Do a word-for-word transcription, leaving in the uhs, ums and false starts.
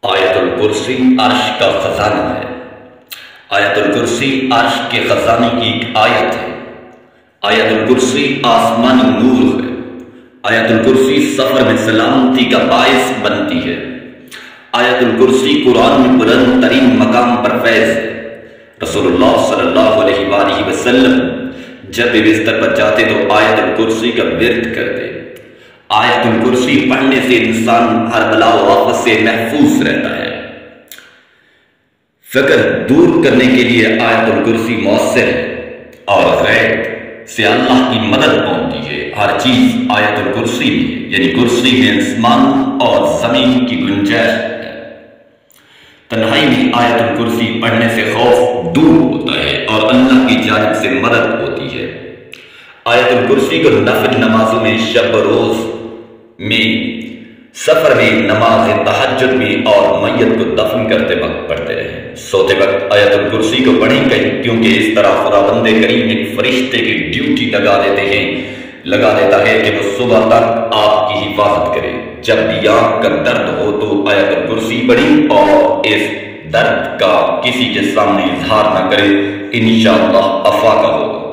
آیت الکرسی عرش کا خزانہ ہے۔ آیت الکرسی عرش کے خزانے کی ایک آیت ہے۔ آیت الکرسی آسمانی نور ہے۔ آیت الکرسی سفر میں سلامتی کا باعث بنتی ہے۔ آیت الکرسی قرآن میں بلند ترین مقام پر فیض ہے۔ رسول اللہ صلی اللہ علیہ وآلہ وسلم جب بھی بستر پر جاتے تو آیت الکرسی کا ورد کرتے۔ آیت الکرسی پڑھنے سے انسان ہر بلا و آفت سے محفوظ رہتا ہے۔ فکر دور کرنے کے لیے آیت الکرسی مؤثر ہے اور غیب سے اللہ کی مدد پہنچتی ہے۔ ہر چیز آیت الکرسی میں یعنی کرسی میں آسمان اور زمین کی گنجائش ہے۔ تنہائی میں آیت الکرسی پڑھنے سے خوف دور ہوتا ہے اور اللہ کی جانب سے مدد ہوتی ہے۔ آیت الکرسی کو نفل نمازوں میں شب و روز میں، سفر میں، نماز تہجد میں اور میت کو دفن کرتے وقت پڑھتے رہیں۔ سوتے وقت آیت الکرسی کو پڑھیں گے کیونکہ اس طرح خداوند کریم ایک فرشتے کی ڈیوٹی لگا دیتے ہیں لگا دیتا ہے کہ وہ صبح تک آپ کی حفاظت کرے۔ جب بھی آنکھ کا درد ہو تو آیت الکرسی پڑھیں اور اس درد کا کسی کے سامنے اظہار نہ کرے، انشاءاللہ افاقہ ہوگا۔